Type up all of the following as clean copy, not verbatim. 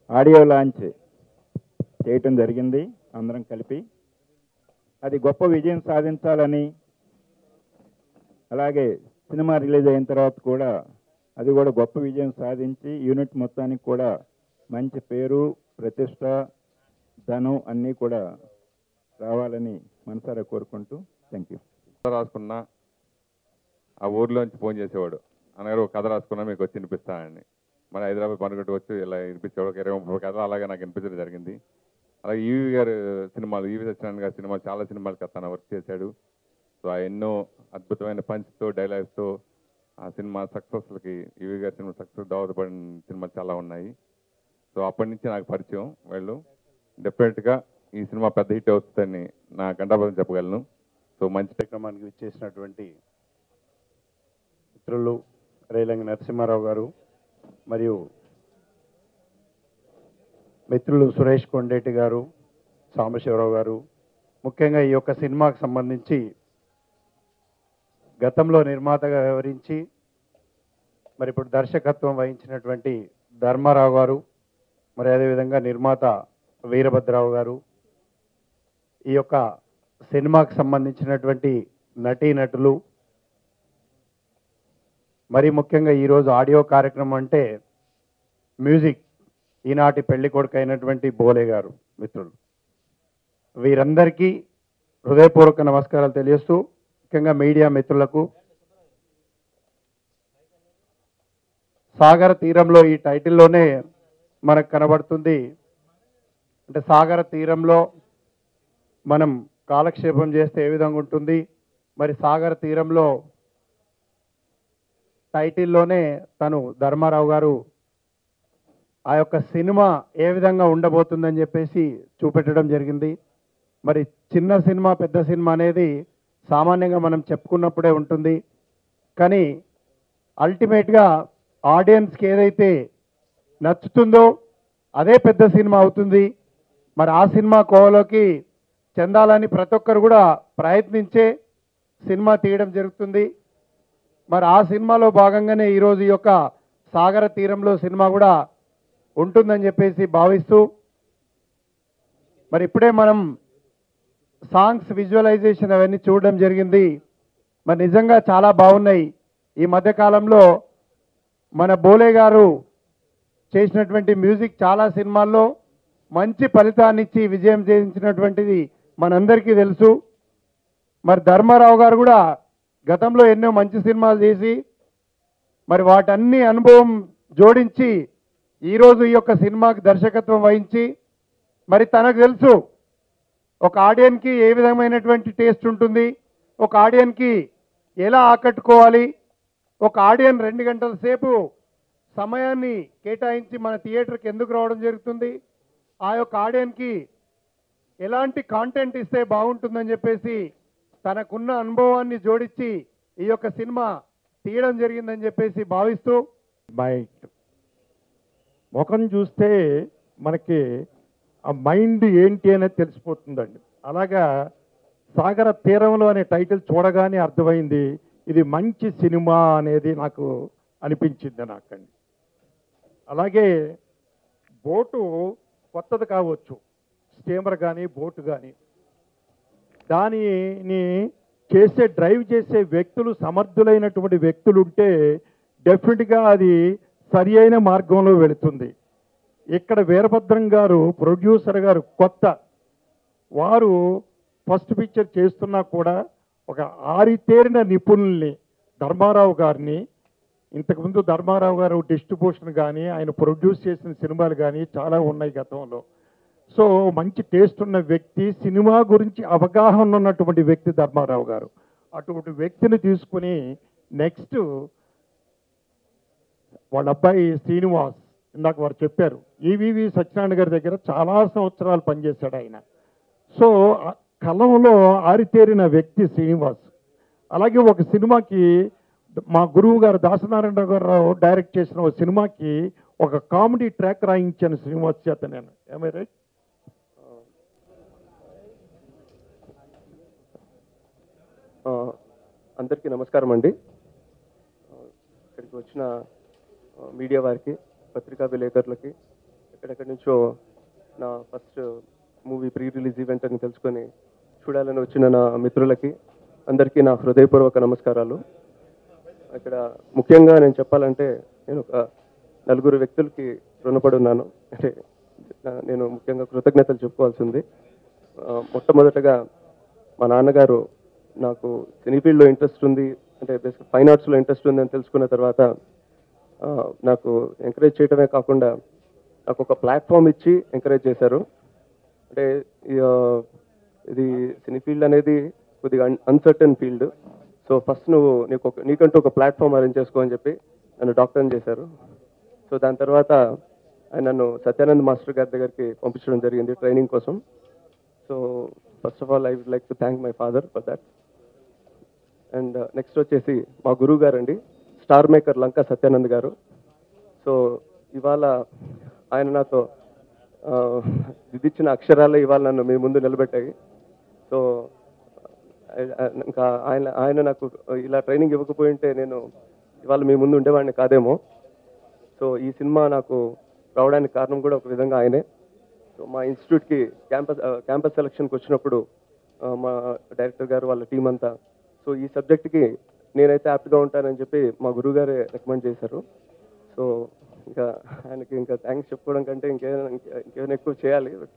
Audio launch చేయటం జరిగింది అందరం కలిపి. అది గొప్ప విజయం సాధించాలని, అలాగే సినిమా రిలీజ్ అయిన తర్వాత కూడా అది కూడా గొప్ప విజయం సాధించి యూనిట్ మొత్తానికి కూడా మంచి పేరు, ప్రతిష్ట, ధనం అన్నీ కూడా రావాలని మనసారా కోరుకుంటూ థ్యాంక్ యూ. రాసుకున్నా ఆ ఊర్లోంచి ఫోన్ చేసేవాడు, అన్నగారు ఒక కథ రాసుకున్నా మీకు వచ్చి వినిపిస్తానని. మన హైదరాబాద్ పనుకుంటూ వచ్చి ఇలా వినిపించేవాడు. ఒక 20-30 కథలు అలాగే నాకు వినిపించడం జరిగింది. అలాగే ఈవి గారు సినిమాలు, ఈవి సత్యనారాయణ గారి సినిమాలు, చాలా సినిమాలకి తను వర్క్ చేశాడు. సో ఆ ఎన్నో అద్భుతమైన పంచ్తో, డైలాగ్స్తో ఆ సినిమా సక్సెస్లకి, ఈవి గారి సినిమా సక్సెస్ దోహదపడిన సినిమాలు చాలా ఉన్నాయి. సో అప్పటి నుంచి నాకు పరిచయం వాళ్ళు. డెఫినెట్గా ఈ సినిమా పెద్ద హిట్ అవుతుందని నా గంటాబద్ధం చెప్పగలను. సో మంచి కార్యక్రమానికి ఇచ్చేసినటువంటి మిత్రులు రేలంగి నరసింహారావు గారు మరియు మిత్రులు సురేష్ కొండేటి గారు, సాంబశివరావు గారు, ముఖ్యంగా ఈ యొక్క సినిమాకు సంబంధించి గతంలో నిర్మాతగా వ్యవహరించి మరి ఇప్పుడు దర్శకత్వం వహించినటువంటి ధర్మారావు గారు, మరి అదేవిధంగా నిర్మాత వీరభద్రరావు గారు, ఈ యొక్క సినిమాకు సంబంధించినటువంటి నటీనటులు, మరి ముఖ్యంగా ఈరోజు ఆడియో కార్యక్రమం అంటే మ్యూజిక్ ఈనాటి పెళ్లి కొడుకు అయినటువంటి భోలే గారు, మిత్రులు, వీరందరికీ హృదయపూర్వక నమస్కారాలు తెలియజేస్తూ, ముఖ్యంగా మీడియా మిత్రులకు, సాగర తీరంలో ఈ టైటిల్లోనే మనకు కనబడుతుంది. అంటే సాగర తీరంలో మనం కాలక్షేపం చేస్తే ఏ విధంగా ఉంటుంది, మరి సాగర తీరంలో టైటిల్లోనే తను ధర్మారావు గారు ఆ యొక్క సినిమా ఏ విధంగా ఉండబోతుందని చెప్పేసి చూపెట్టడం జరిగింది. మరి చిన్న సినిమా పెద్ద సినిమా అనేది సామాన్యంగా మనం చెప్పుకున్నప్పుడే ఉంటుంది, కానీ అల్టిమేట్గా ఆడియన్స్కి ఏదైతే నచ్చుతుందో అదే పెద్ద సినిమా అవుతుంది. మరి ఆ సినిమా కోవలోకి చెందాలని ప్రతి ఒక్కరు కూడా ప్రయత్నించే సినిమా తీయడం జరుగుతుంది. మరి ఆ సినిమాలో భాగంగానే ఈరోజు ఈ యొక్క సాగర తీరంలో సినిమా కూడా ఉంటుందని చెప్పేసి భావిస్తూ, మరి ఇప్పుడే మనం సాంగ్స్ విజువలైజేషన్ అవన్నీ చూడడం జరిగింది. మరి నిజంగా చాలా బాగున్నాయి. ఈ మధ్యకాలంలో మన భోలే గారు చేసినటువంటి మ్యూజిక్ చాలా సినిమాల్లో మంచి ఫలితాన్ని ఇచ్చి విజయం చేయించినటువంటిది మనందరికీ తెలుసు. మరి ధర్మారావు గారు కూడా గతంలో ఎన్నో మంచి సినిమాలు చేసి మరి వాటన్ని అనుభవం జోడించి ఈరోజు ఈ యొక్క సినిమాకి దర్శకత్వం వహించి, మరి తనకు తెలుసు ఒక ఆడియన్కి ఏ విధమైనటువంటి టేస్ట్ ఉంటుంది, ఒక ఆడియన్కి ఎలా ఆకట్టుకోవాలి, ఒక ఆడియన్ 2 గంటల సేపు సమయాన్ని కేటాయించి మన థియేటర్కి ఎందుకు రావడం జరుగుతుంది, ఆ యొక్క ఆడియన్కి ఎలాంటి కాంటెంట్ ఇస్తే బాగుంటుందని చెప్పేసి తనకున్న అనుభవాన్ని జోడించి ఈ యొక్క సినిమా తీయడం జరిగిందని చెప్పేసి భావిస్తూ, మైండ్ ముఖం చూస్తే మనకి ఆ మైండ్ ఏంటి అనేది తెలిసిపోతుందండి. అలాగా సాగర తీరంలో అనే టైటిల్ చూడగానే అర్థమైంది ఇది మంచి సినిమా అనేది నాకు అనిపించింది నాకండి. అలాగే బోటు కొత్తది కావచ్చు, స్టీమర్ కానీ బోటు కానీ, దానిని డ్రైవ్ చేసే వ్యక్తులు సమర్థులైనటువంటి వ్యక్తులు ఉంటే డెఫినెట్గా అది సరి అయిన మార్గంలో వెళుతుంది. ఇక్కడ వీరభద్రం గారు ప్రొడ్యూసర్ గారు కొత్త వారు ఫస్ట్ పిక్చర్ చేస్తున్నా కూడా ఒక ఆరితేరిన నిపుణుల్ని ధర్మారావు గారిని, ఇంతకుముందు ధర్మారావు గారు డిస్ట్రిబ్యూషన్ కానీ ఆయన ప్రొడ్యూస్ చేసిన సినిమాలు కానీ చాలా ఉన్నాయి గతంలో. సో మంచి టేస్ట్ ఉన్న వ్యక్తి, సినిమా గురించి అవగాహన ఉన్నటువంటి వ్యక్తి ధర్మారావు గారు. అటువంటి వ్యక్తిని తీసుకుని నెక్స్ట్ వాళ్ళ అబ్బాయి శ్రీనివాస్, ఇందాక వారు చెప్పారు ఈవీవి సత్యనారాయణ గారి దగ్గర చాలా సంవత్సరాలు పనిచేశాడు ఆయన. సో కలంలో ఆరితేరిన వ్యక్తి శ్రీనివాస్. అలాగే ఒక సినిమాకి మా గురువు గారు దాసనారాయణ గారు డైరెక్ట్ చేసిన ఒక సినిమాకి ఒక కామెడీ ట్రాక్ రాయించాను శ్రీనివాస్ చేత నేను. ఏమై రైట్? అందరికీ నమస్కారం అండి. ఇక్కడికి వచ్చిన మీడియా వారికి, పత్రికా విలేకరులకి, ఎక్కడెక్కడి నుంచో నా first movie pre release event అని తెలుసుకొని చూడాలని వచ్చిన నా మిత్రులకి అందరికీ నా హృదయపూర్వక నమస్కారాలు. ఇక్కడ ముఖ్యంగా నేను చెప్పాలంటే నేను ఒక 4 వ్యక్తులకి రుణపడి ఉన్నాను. అంటే నేను ముఖ్యంగా కృతజ్ఞతలు చెప్పుకోవాల్సింది. మొట్టమొదటగా మా నాన్నగారు నాకు సినీ ఫీల్డ్లో ఇంట్రెస్ట్ ఉంది, అంటే బేసిక్ ఫైన్ ఆర్ట్స్లో ఇంట్రెస్ట్ ఉంది అని తెలుసుకున్న తర్వాత నాకు ఎంకరేజ్ చేయడమే కాకుండా నాకు ఒక ప్లాట్ఫామ్ ఇచ్చి ఎంకరేజ్ చేశారు. అంటే ఇది సినీ ఫీల్డ్ అనేది కొద్దిగా అన్సర్టన్ ఫీల్డ్. సో ఫస్ట్ నువ్వు నీకంటూ ఒక ప్లాట్ఫామ్ అరేంజ్ చేసుకో అని చెప్పి నన్ను డాక్టర్ని చేశారు. సో దాని తర్వాత ఆయన నన్ను సత్యానంద్ మాస్టర్ గారి దగ్గరికి పంపించడం జరిగింది ట్రైనింగ్ కోసం. So first of all I would like to thank my father for that. And next వచ్చేసి మా గురువు గారు అండి, స్టార్ మేకర్ లంకా సత్యానంద్ గారు. సో ఇవాళ ఆయన నాతో విధించిన అక్షరాలే ఇవాళ నన్ను మీ ముందు నిలబెట్టాయి. సో ఇంకా ఆయన నాకు ఇలా ట్రైనింగ్ ఇవ్వకపోయి ఉంటే నేను ఇవాళ మీ ముందు ఉండేవాడిని కాదేమో. సో ఈ సినిమా నాకు రావడానికి కారణం కూడా ఒక విధంగా ఆయనే. సో మా ఇన్స్టిట్యూట్కి క్యాంపస్ సెలక్షన్కి వచ్చినప్పుడు మా డైరెక్టర్ గారు వాళ్ళ టీం అంతా సో ఈ సబ్జెక్ట్కి నేనైతే యాప్ట్గా ఉంటానని చెప్పి మా గురువు గారే రికమెండ్ చేశారు. సో ఇంకా ఆయనకి ఇంకా థ్యాంక్స్ చెప్పుకోవడం కంటే ఇంకేమైనా ఎక్కువ చేయాలి. But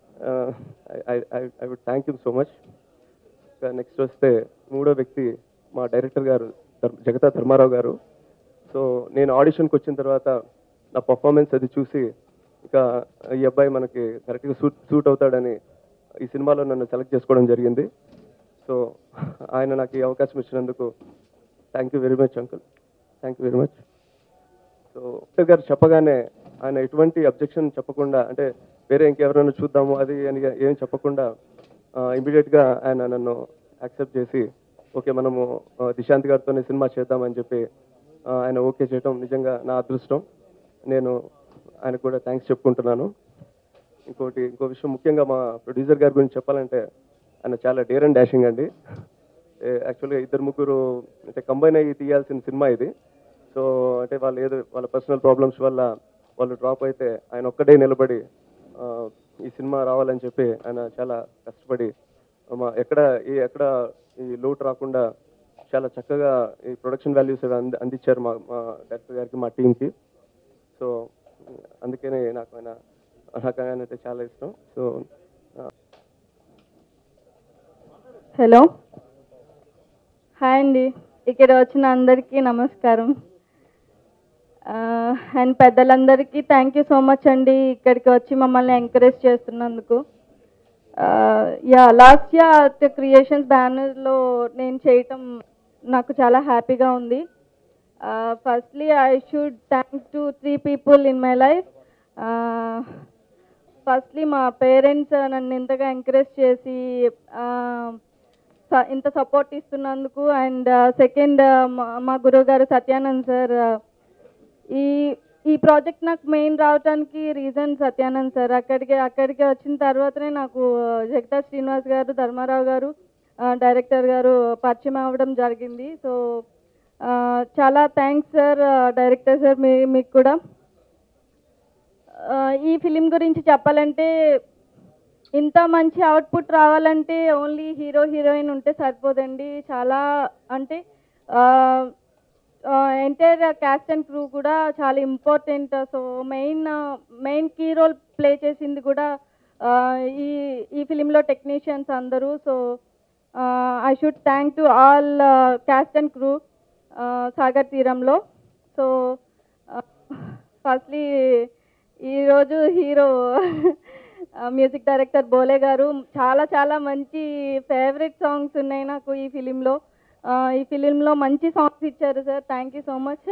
I would thank you so much. Next వస్తే 3వ వ్యక్తి మా డైరెక్టర్ గారు జగతా ధర్మారావు గారు. సో నేను ఆడిషన్కి వచ్చిన తర్వాత నా పర్ఫార్మెన్స్ అది చూసి ఇంకా ఈ అబ్బాయి మనకి కరెక్ట్గా సూట్ అవుతాడని ఈ సినిమాలో నన్ను సెలెక్ట్ చేసుకోవడం జరిగింది. సో ఆయన నాకు ఈ అవకాశం ఇచ్చినందుకు thank you very much uncle, thank you very much. So doctor గారు చెప్పగానే ఆయన ఎటువంటి అబ్జెక్షన్ చెప్పకుండా, అంటే వేరే ఇంకెవరైనా చూద్దాము అది అని ఏం చెప్పకుండా ఇమీడియట్గా ఆయన నన్ను యాక్సెప్ట్ చేసి ఓకే మనము దిశాంత్ గారితోనే సినిమా చేద్దామని చెప్పి ఆయన ఓకే చేయటం నిజంగా నా అదృష్టం. నేను ఆయనకు కూడా థ్యాంక్స్ చెప్పుకుంటున్నాను. ఇంకో విషయం ముఖ్యంగా మా ప్రొడ్యూసర్ గారి గురించి చెప్పాలంటే ఆయన చాలా డేర్ అండ్ డాషింగ్ అండి. యాక్చువల్గా 2-3 అంటే కంబైన్ అయ్యి తీయాల్సిన సినిమా ఇది. సో అంటే వాళ్ళ పర్సనల్ ప్రాబ్లమ్స్ వల్ల వాళ్ళు డ్రాప్ అయితే ఆయన ఒక్కడే నిలబడి ఈ సినిమా రావాలని చెప్పి ఆయన చాలా కష్టపడి ఎక్కడ ఈ లోటు రాకుండా చాలా చక్కగా ఈ ప్రొడక్షన్ వాల్యూస్ అందించారు మా డైరెక్టర్ గారికి, మా టీంకి. సో అందుకనే నాకు ఆయన అంటే చాలా ఇష్టం. సో హలో, హాయ్ అండి. ఇక్కడ వచ్చిన అందరికీ నమస్కారం. అండ్ పెద్దలందరికీ థ్యాంక్ యూ సో మచ్ అండి, ఇక్కడికి వచ్చి మమ్మల్ని ఎంకరేజ్ చేస్తున్నందుకు. లాస్ట్ ఇయర్ క్రియేషన్స్ బ్యానర్లో నేను చేయటం నాకు చాలా హ్యాపీగా ఉంది. Firstly I should thank to 3 people in my life. Firstly మా పేరెంట్స్ నన్ను ఇంతగా ఎంకరేజ్ చేసి ఇంత సపోర్ట్ ఇస్తున్నందుకు. అండ్ సెకండ్ మా గురువు గారు సత్యానంద్ సార్. ఈ ప్రాజెక్ట్ నాకు మెయిన్ రావడానికి రీజన్ సత్యానంద్ సార్. అక్కడికి వచ్చిన తర్వాతనే నాకు జగతా శ్రీనివాస్ గారు, ధర్మారావు గారు, డైరెక్టర్ గారు పరిచయం అవ్వడం జరిగింది. సో చాలా థ్యాంక్స్ సార్, డైరెక్టర్ సార్ మీకు కూడా. ఈ ఫిలిం గురించి చెప్పాలంటే ఇంత మంచి అవుట్పుట్ రావాలంటే ఓన్లీ హీరో హీరోయిన్ ఉంటే సరిపోదండి. చాలా అంటే ఎంటైర్ క్యాస్ట్ అండ్ క్రూ కూడా చాలా important. So main key role play చేసింది కూడా ఈ ఫిలింలో టెక్నీషియన్స్ అందరూ. So I should thank to all cast and crew సాగర్ తీరంలో. సో ఫస్ట్లీ ఈరోజు హీరో మ్యూజిక్ డైరెక్టర్ భోలే గారు చాలా మంచి ఫేవరెట్ సాంగ్స్ ఉన్నాయి నాకు ఈ ఫిలింలో. ఈ ఫిలింలో మంచి సాంగ్స్ ఇచ్చారు sir, thank you so much.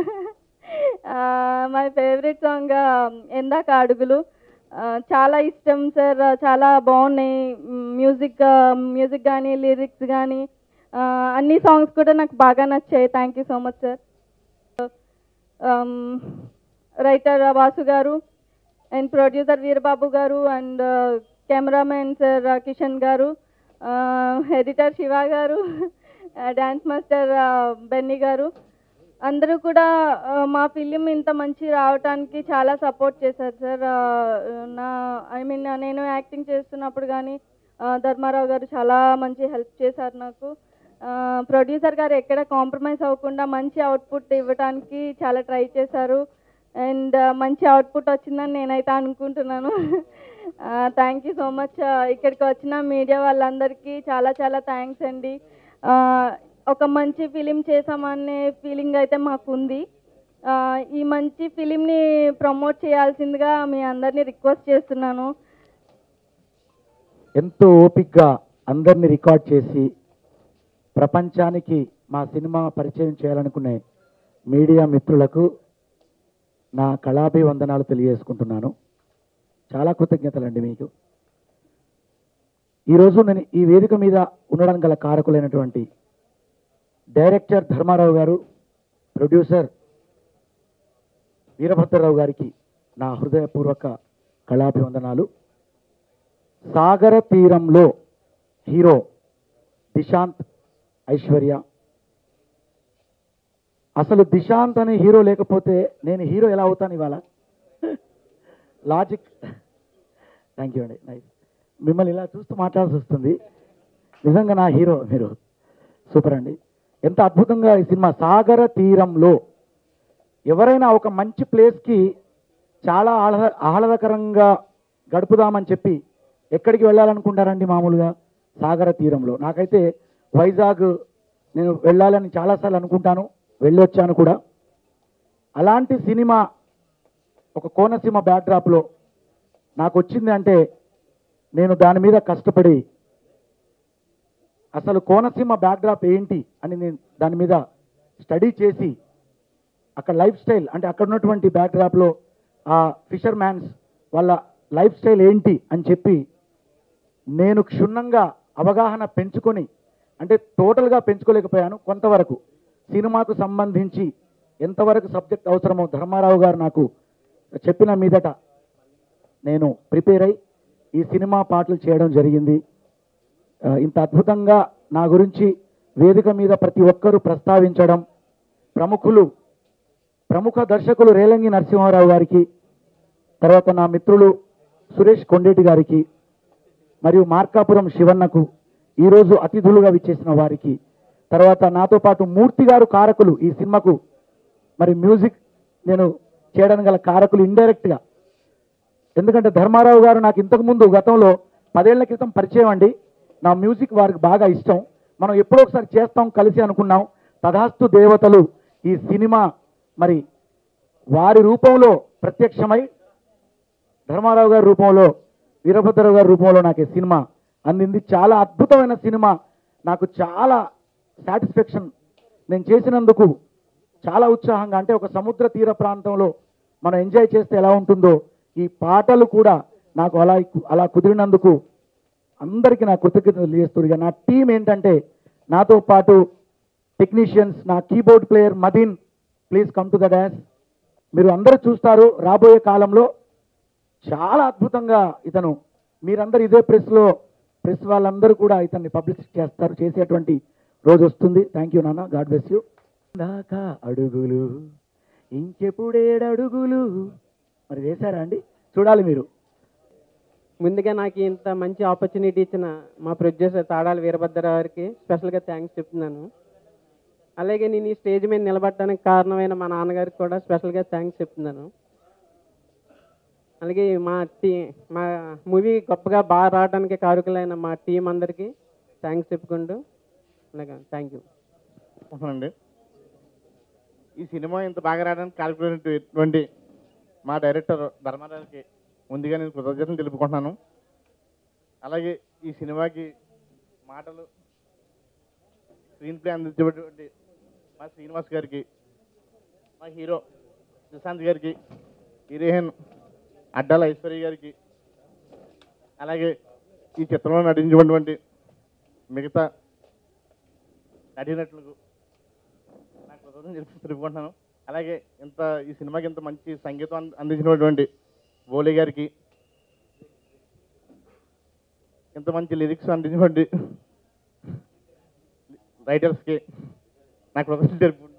My favourite song ఎందాక అడుగులు చాలా ఇష్టం సార్, చాలా బాగున్నాయి. మ్యూజిక్ కానీ లిరిక్స్ కానీ అన్ని సాంగ్స్ కూడా నాకు బాగా నచ్చాయి. Thank you so much sir. Writer Vasu గారు అండ్ ప్రొడ్యూసర్ వీరబాబు గారు అండ్ కెమెరామెన్ సార్ కిషన్ గారు, ఎడిటర్ శివ గారు, డాన్స్ మాస్టర్ బెన్నీ గారు, అందరూ కూడా మా ఫిలిం ఇంత మంచి రావటానికి చాలా సపోర్ట్ చేశారు సార్. నేను యాక్టింగ్ చేస్తున్నప్పుడు కానీ ధర్మారావు గారు చాలా మంచి హెల్ప్ చేశారు నాకు. ప్రొడ్యూసర్ గారు ఎక్కడ కాంప్రమైజ్ అవ్వకుండా మంచి అవుట్పుట్ ఇవ్వడానికి చాలా ట్రై చేశారు. అండ్ మంచి అవుట్పుట్ వచ్చిందని నేనైతే అనుకుంటున్నాను. Thank you so much. ఇక్కడికి వచ్చిన మీడియా వాళ్ళందరికీ చాలా చాలా థ్యాంక్స్ అండి. ఒక మంచి ఫిలిం చేసామనే ఫీలింగ్ అయితే మాకుంది. ఈ మంచి ఫిలింని ప్రమోట్ చేయాల్సిందిగా మీ అందరినీ రిక్వెస్ట్ చేస్తున్నాను. ఎంతో ఓపికగా అందరినీ రికార్డ్ చేసి ప్రపంచానికి మా సినిమా పరిచయం చేయాలనుకునే మీడియా మిత్రులకు నా కళాభివందనాలు తెలియజేసుకుంటున్నాను. చాలా కృతజ్ఞతలండి మీకు. ఈరోజు నేను ఈ వేదిక మీద ఉండడానికి గల కారకులైనటువంటి డైరెక్టర్ ధర్మారావు గారు, ప్రొడ్యూసర్ వీరభద్రరావు గారికి నా హృదయపూర్వక కళాభివందనాలు. సాగర తీరంలో హీరో దిశాంత్, ఐశ్వర్య. అసలు దిశాంత్ అనే హీరో లేకపోతే నేను హీరో ఎలా అవుతాను ఇవాళ? లాజిక్. థ్యాంక్ యూ అండి. నైస్. మిమ్మల్ని ఇలా చూస్తూ మాట్లాడాల్సి వస్తుంది. నిజంగా నా హీరో మీరు. సూపర్ అండి. ఎంత అద్భుతంగా ఈ సినిమా సాగర తీరంలో. ఎవరైనా ఒక మంచి ప్లేస్కి చాలా ఆహ్లాదకరంగా గడుపుదామని చెప్పి ఎక్కడికి వెళ్ళాలనుకుంటారండి మామూలుగా? సాగర తీరంలో. నాకైతే వైజాగ్ నేను వెళ్ళాలని చాలాసార్లు అనుకుంటాను, వెళ్ళొచ్చాను కూడా. అలాంటి సినిమా ఒక కోనసీమ బ్యాక్డ్రాప్లో నాకు వచ్చింది అంటే నేను దాని మీద కష్టపడి అసలు కోనసీమ బ్యాక్డ్రాప్ ఏంటి అని నేను దాని మీద స్టడీ చేసి అక్కడ లైఫ్ స్టైల్ అంటే అక్కడ ఉన్నటువంటి బ్యాక్డ్రాప్లో ఆ ఫిషర్ మ్యాన్స్ వాళ్ళ లైఫ్ స్టైల్ ఏంటి అని చెప్పి నేను క్షుణ్ణంగా అవగాహన పెంచుకొని, అంటే టోటల్గా పెంచుకోలేకపోయాను, కొంతవరకు సినిమాకు సంబంధించి ఎంతవరకు సబ్జెక్ట్ అవసరమో ధర్మారావు గారు నాకు చెప్పిన మీదట నేను ప్రిపేర్ అయి ఈ సినిమా పాటలు చేయడం జరిగింది. ఇంత అద్భుతంగా నా గురించి వేదిక మీద ప్రతి ఒక్కరూ ప్రస్తావించడం, ప్రముఖ దర్శకులు రేలంగి నరసింహారావు గారికి, తర్వాత నా మిత్రులు సురేష్ కొండేటి గారికి మరియు మార్కాపురం శివన్నకు, ఈరోజు అతిథులుగా విచ్చేసిన వారికి, తర్వాత నాతో పాటు మూర్తి గారు కారకులు ఈ సినిమాకు, మరి మ్యూజిక్ నేను చేయడానికి గల కారకులు ఇండైరెక్ట్గా. ఎందుకంటే ధర్మారావు గారు నాకు ఇంతకుముందు గతంలో 10 ఏళ్ల క్రితం పరిచయం అండి. నా మ్యూజిక్ వారికి బాగా ఇష్టం. మనం ఎప్పుడో ఒకసారి చేస్తాం కలిసి అనుకున్నాం. తథాస్తు దేవతలు ఈ సినిమా మరి వారి రూపంలో ప్రత్యక్షమై ధర్మారావు గారి రూపంలో, వీరభద్రరావు గారి రూపంలో నాకు ఈ సినిమా అందింది. చాలా అద్భుతమైన సినిమా. నాకు చాలా సాటిస్ఫాక్షన్. నేను చేసినందుకు చాలా ఉత్సాహంగా, అంటే ఒక సముద్ర తీర ప్రాంతంలో మనం ఎంజాయ్ చేస్తే ఎలా ఉంటుందో ఈ పాటలు కూడా నాకు అలా కుదిరినందుకు అందరికీ నా కృతజ్ఞతలు తెలియజేస్తూ, నా టీం ఏంటంటే నాతో పాటు టెక్నీషియన్స్, నా keyboard player Madeen, please come to the dance. మీరు అందరూ చూస్తారు రాబోయే కాలంలో చాలా అద్భుతంగా ఇతను, మీరందరూ ఇదే ప్రెస్ వాళ్ళందరూ కూడా ఇతన్ని పబ్లిసిటీ చేసేటువంటి రోజు వస్తుంది. థ్యాంక్ యూ నాన్న, గాడ్ బ్లెస్ యూ. దాకా అడుగులు ఇంకెప్పుడేడు అడుగులు మరి వేశారా అండి? చూడాలి మీరు. ముందుగా నాకు ఇంత మంచి ఆపర్చునిటీ ఇచ్చిన మా ప్రొడ్యూసర్ తాడాల వీరభద్ర గారికి స్పెషల్గా థ్యాంక్స్ చెప్తున్నాను. అలాగే నేను ఈ స్టేజ్ మీద నిలబడటానికి కారణమైన మా నాన్నగారికి కూడా స్పెషల్గా థ్యాంక్స్ చెప్తున్నాను. అలాగే మా మూవీ గొప్పగా బాగా రావడానికి కారకులైన మా టీం అందరికీ థ్యాంక్స్ చెప్పుకుంటూ అలాగే థ్యాంక్ యూ అండి. ఈ సినిమా ఇంత బాగా రావడానికి కారకులైనటువంటి మా డైరెక్టర్ ధర్మారావుకి ముందుగా నేను కృతజ్ఞతలు తెలుపుకుంటున్నాను. అలాగే ఈ సినిమాకి మాటలు, స్క్రీన్ ప్లే అందించేటువంటి మా శ్రీనివాస్ గారికి, మా హీరో డిశాంత్ గారికి, హీరోయిన్ అడ్డాల ఐశ్వర్య గారికి, అలాగే ఈ చిత్రంలో నటించినటువంటి మిగతా నటినట్లకు నా కృతజ్ఞతలు తెలుపుకుంటున్నాను. అలాగే ఈ సినిమాకి ఇంత మంచి సంగీతం అందించినటువంటి భోలే గారికి, ఇంత మంచి లిరిక్స్ అందించినటువంటి రైటర్స్కి నా కృతజ్ఞతలు తెలుపుకుంటూ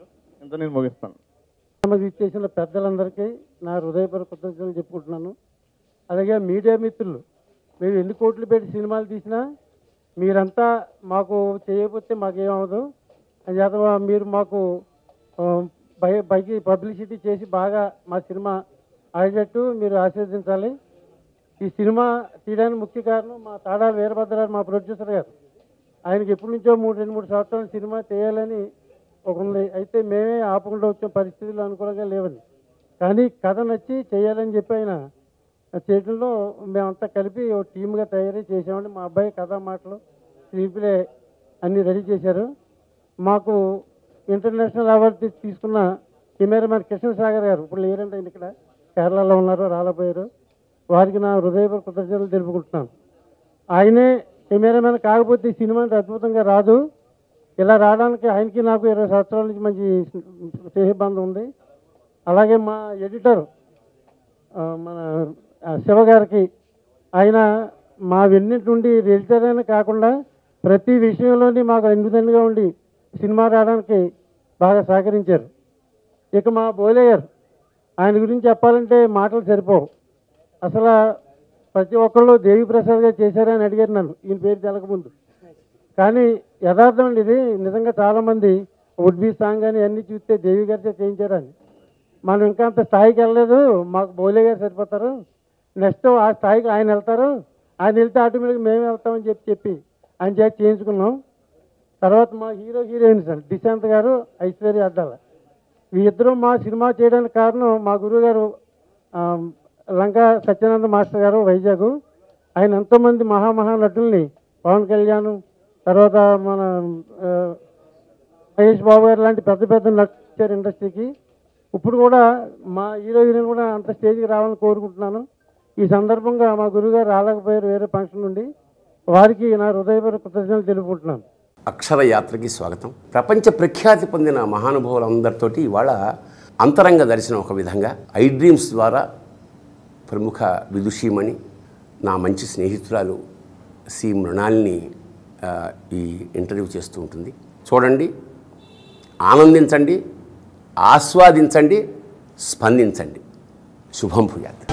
అంతా నేను ముగిస్తాను. ఇచ్చేసిన పెద్దలందరికీ నా హృదయపూర్వక కృతజ్ఞతలు చెప్పుకుంటున్నాను. అలాగే మీడియా మిత్రులు, మేము ఎన్ని కోట్లు పెట్టి సినిమాలు తీసినా మీరంతా మాకు చేయకపోతే మాకేమవదు అని చేత మీరు మాకు పైకి పబ్లిసిటీ చేసి బాగా మా సినిమా ఆడేటట్టు మీరు ఆశీర్వదించాలి. ఈ సినిమా తీయడానికి ముఖ్య కారణం మా తాడాల వీరభద్ర మా ప్రొడ్యూసర్ గారు. ఆయనకి ఎప్పటి నుంచో 2-3 సంవత్సరాల సినిమా చేయాలని ఒక ఉంది. అయితే మేమే ఆపకుండా వచ్చిన పరిస్థితులు అనుకూలంగా లేవని, కానీ కథ నచ్చి చేయాలని చెప్పి ఆయన చేయడంలో మేమంతా కలిపి ఒక టీమ్గా తయారీ చేసామండి. మా అబ్బాయి కథా మాటలు స్క్రీన్ ప్లే అన్నీ రెడీ చేశారు. మాకు ఇంటర్నేషనల్ అవార్డు తీసుకున్న కెమెరామెన్ కృష్ణ సాగర్ గారు ఇప్పుడు లేరంటే ఆయన ఇక్కడ కేరళలో ఉన్నారు, రాలేపోయారు. వారికి నా హృదయపూర్వక కృతజ్ఞతలు తెలుపుకుంటున్నాను. ఆయనే కెమెరామెన్ కాకపోతే ఈ సినిమా అద్భుతంగా రాదు. ఇలా రావడానికి ఆయనకి నాకు 20 సంవత్సరాల నుంచి మంచి స్నేహబంధం ఉంది. అలాగే మా ఎడిటర్ మన శివ గారికి, ఆయన మా వెన్నింటి నుండి ఎడిటర్ అయినా కాకుండా ప్రతి విషయంలోని మాకు అందుదండిగా ఉండి సినిమా రావడానికి బాగా సహకరించారు. ఇక మా భోలే గారు, ఆయన గురించి చెప్పాలంటే మాటలు సరిపోవు. అసలు ప్రతి ఒక్కళ్ళు దేవి ప్రసాద్ గారు చేశారని అడిగారు నన్ను ఈయన పేరు తెలకముందు. కానీ యథార్థం అండి, ఇది నిజంగా చాలామంది వుడ్ బీ సాంగ్ అని అన్నీ చూస్తే దేవి గారితో చేయించారని. మనం ఇంకా అంత స్థాయికి వెళ్ళలేదు, మాకు భోలే గారు సరిపోతారు, నెక్స్ట్ ఆ స్థాయికి ఆయన వెళ్తారు, ఆయన వెళ్తే ఆటోమేటిక్గా మేము వెళ్తామని చెప్పి ఆయన చేతి చేయించుకున్నాం. తర్వాత మా హీరోయిన్స్ అండి డిశాంత్ గారు, ఐశ్వర్య అడ్డాల, వీరిద్దరూ మా సినిమా చేయడానికి కారణం మా గురువు గారు లంకా సత్యానంద మాస్టర్ గారు వైజాగ్. ఆయన ఎంతోమంది మహానటుల్ని, పవన్ కళ్యాణ్, తర్వాత మన మహేష్ బాబు గారు లాంటి పెద్ద నటించారు ఇండస్ట్రీకి. ఇప్పుడు కూడా మా హీరోయిన్ కూడా అంత స్టేజ్కి రావాలని కోరుకుంటున్నాను. ఈ సందర్భంగా మా గురువుగారు రాలేకపోయారు వేరే ఫంక్షన్ నుండి, వారికి నా హృదయపూర్వక కృతజ్ఞతలు తెలుపుకుంటున్నాను. అక్షర యాత్రకి స్వాగతం. ప్రపంచ ప్రఖ్యాతి పొందిన మహానుభావులందరితోటి ఇవాళ అంతరంగ దర్శనం ఒక విధంగా ఐ డ్రీమ్స్ ద్వారా ప్రముఖ విదుషీమణి, నా మంచి స్నేహితురాలు సి మృణాల్ని ఈ ఇంటర్వ్యూ చేస్తూ ఉంటుంది. చూడండి, ఆనందించండి, ఆస్వాదించండి, స్పందించండి. శుభం భూయాత్.